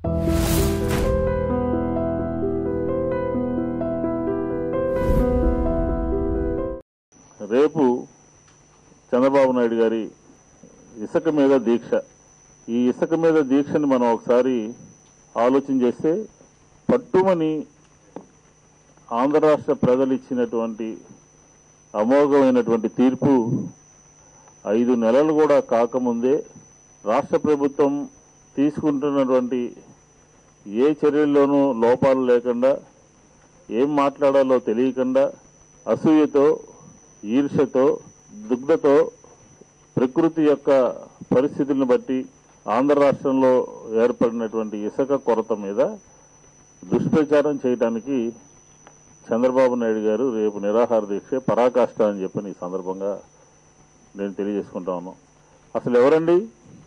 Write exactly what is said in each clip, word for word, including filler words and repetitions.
రేపు చంద్రబాబు నాయుడు గారి ఇసుక మీద దీక్ష. ఈ ఇసుక మీద దీక్షని మనం ఒకసారి ఆలోచన చేస్తే పట్టుమని ఆంధ్ర రాష్ట్ర ప్రజలు ఇచ్చినటువంటి అమోఘమైనటువంటి తీర్పు ఐదు నెలలు కూడా కాకముందే రాష్ట్ర ప్రభుత్వం తీసుకుంటున్నటువంటి ఏ చర్యల్లోనూ లోపాలు లేకుండా, ఏం మాట్లాడాలో తెలియకుండా, అసూయతో, ఈర్ష్యతో, దుగ్ధతో ప్రకృతి యొక్క పరిస్థితులను బట్టి ఆంధ్ర రాష్ట్రంలో ఏర్పడినటువంటి ఇసుక కొరత మీద దుష్ప్రచారం చేయడానికి చంద్రబాబు నాయుడు గారు రేపు నిరాహార దీక్ష పరాకాష్ట అని చెప్పని ఈ సందర్భంగా నేను తెలియజేసుకుంటా ఉన్నాను. అసలు ఎవరండి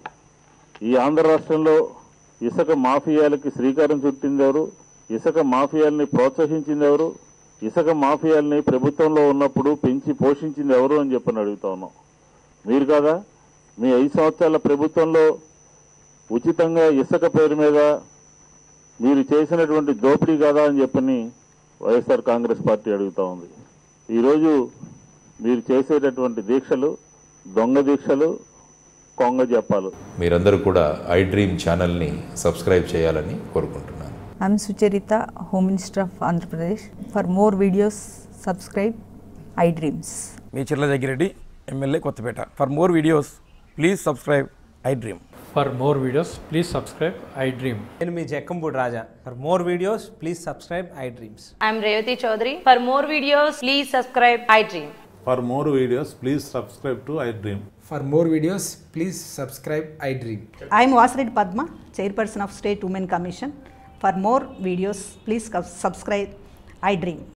ఈ ఆంధ్ర రాష్ట్రంలో ఇసుక మాఫియాలకి శ్రీకారం చుట్టింది ఎవరు? ఇసుక మాఫియాల్ని ప్రోత్సహించింది ఎవరు? ఇసుక మాఫియాల్ని ప్రభుత్వంలో ఉన్నప్పుడు పెంచి పోషించింది ఎవరు అని చెప్పని అడుగుతా ఉన్నాం. మీరు కాదా? మీ ఐదు సంవత్సరాల ప్రభుత్వంలో ఉచితంగా ఇసుక పేరు మీద మీరు చేసినటువంటి దోపిడీ కాదా అని చెప్పని వైఎస్ఆర్ కాంగ్రెస్ పార్టీ అడుగుతా ఉంది. ఈరోజు మీరు చేసేటటువంటి దీక్షలు దొంగ దీక్షలు, కొంగ జపాలు. మీరందరూ కూడా iDream ఛానల్ని సబ్స్క్రైబ్ చేయాలని కోరుకుంటున్నాను. I'm Sucharitha, home minister of Andhra Pradesh. For more videos subscribe iDreams. మీ Chirla Jaggireddy, MLA Kothapeta. For more videos please subscribe iDream. For more videos, please subscribe iDream. నేను మీ జక్కంపూడి రాజా. For more videos, please subscribe iDreams. I am Revati Chaudhary. For more videos, please subscribe iDream. For more videos, please subscribe to iDream. For more videos, please subscribe iDream. I am Vasred Padma, Chairperson of State Women Commission. For more videos, please subscribe iDream.